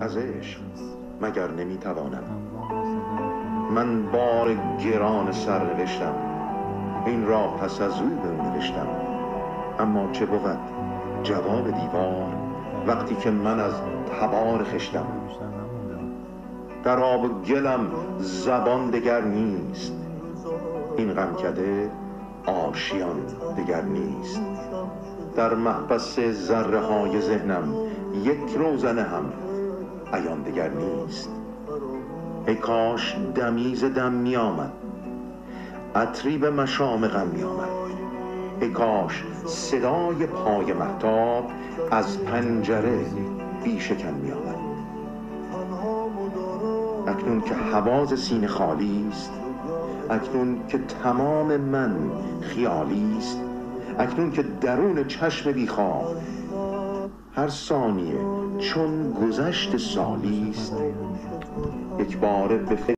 از عشق مگر نمیتوانم؟ من بار گران سر نوشتم، این را پس از او بنوشتم. اما چه بود جواب دیوار وقتی که من از تبار خشتم؟ در آب و گلم زبان دگر نیست، این غمکده آشیان دگر نیست. در محبس ذره های ذهنم یک روزنه هم عیان دگر نیست. ای کاش دمی ز دم می آمد، عطری به مشام غم می آمد. ای کاش صدای پای مهتاب از پنجره بی شکن می آمد. اکنون که حواض سینه خالی است، اکنون که تمام من خیالی است، اکنون که درون چشم بیخواب هر ثانیه چون گذشت سالی است، یک باره به